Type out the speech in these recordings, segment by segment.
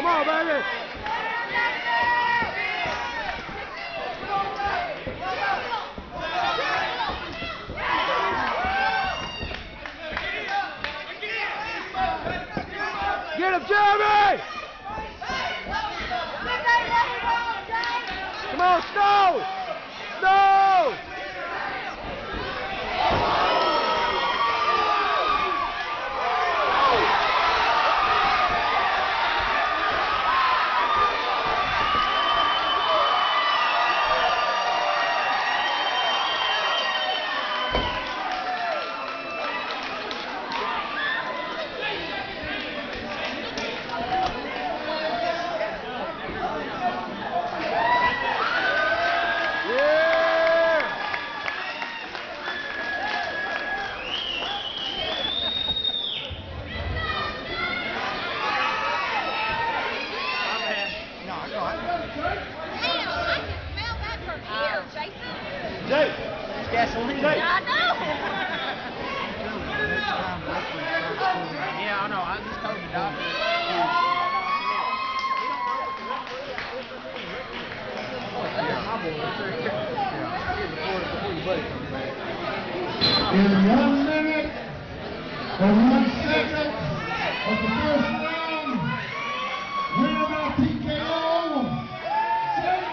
on, baby. Get him, Jeremy! Come on, Snow! Snow! Jay! It's gasoline. Jay! I know! Yeah, I know. I just told you, Doc. In 1 minute and 1 second of the first round, winner by TKO, Jake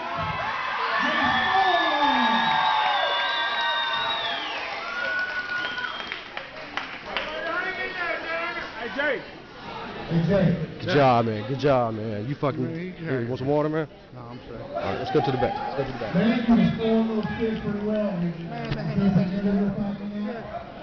Hey, Jay. Hey, Jay. Good job, man. Good job, man. You fucking... Hey, you want some water, man? No, I'm sorry. All right, let's go to the back. Let's go to the back. Man, you scored those kids pretty well.